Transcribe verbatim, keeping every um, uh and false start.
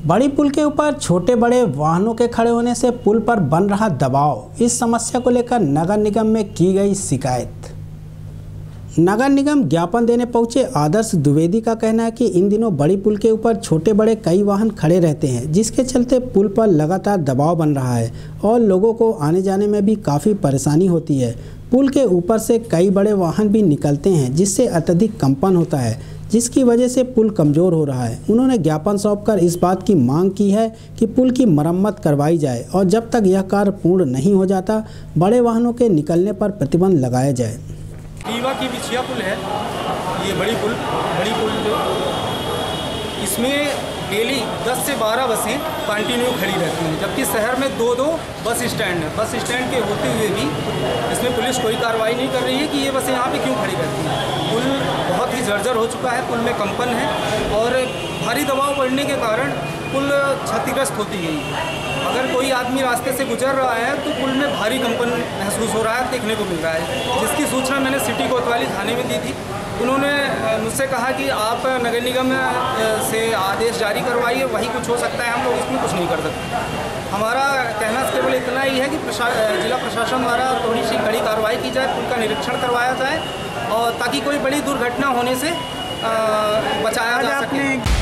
बड़ी पुल के ऊपर छोटे बड़े वाहनों के खड़े होने से पुल पर बन रहा दबाव। इस समस्या को लेकर नगर निगम में की गई शिकायत। नगर निगम ज्ञापन देने पहुंचे आदर्श द्विवेदी का कहना है कि इन दिनों बड़ी पुल के ऊपर छोटे बड़े कई वाहन खड़े रहते हैं, जिसके चलते पुल पर लगातार दबाव बन रहा है और लोगों को आने जाने में भी काफ़ी परेशानी होती है। पुल के ऊपर से कई बड़े वाहन भी निकलते हैं, जिससे अत्यधिक कंपन होता है, जिसकी वजह से पुल कमज़ोर हो रहा है। उन्होंने ज्ञापन सौंपकर इस बात की मांग की है कि पुल की मरम्मत करवाई जाए और जब तक यह कार्य पूर्ण नहीं हो जाता, बड़े वाहनों के निकलने पर प्रतिबंध लगाया जाए। रीवा की बिछिया पुल है, ये बड़ी पुल बड़ी पुल जो इसमें डेली दस से बारह बसें कंटिन्यू खड़ी रहती हैं, जबकि शहर में दो दो बस स्टैंड है। बस स्टैंड के होते हुए भी इसमें पुलिस कोई कार्रवाई नहीं कर रही है कि ये बसें यहाँ पे क्यों खड़ी रहती हैं। पुल बहुत ही जर्जर हो चुका है, पुल में कंपन है और भारी दबाव बढ़ने के कारण पुल क्षतिग्रस्त होती गई। अगर कोई आदमी रास्ते से गुजर रहा है तो पुल में भारी कंपन महसूस हो रहा है, देखने को मिल रहा है, जिसकी सूचना मैंने सिटी कोतवाली थाने में दी थी। उन्होंने मुझसे कहा कि आप नगर निगम से आदेश जारी करवाइए, वही कुछ हो सकता है, हम लोग इसमें कुछ नहीं कर सकते। हमारा कहना केवल इतना ही है कि प्रशा, जिला प्रशासन द्वारा थोड़ी सी कड़ी कार्रवाई की जाए, पुल का निरीक्षण करवाया जाए और ताकि कोई बड़ी दुर्घटना होने से आ, बचाया जा सके।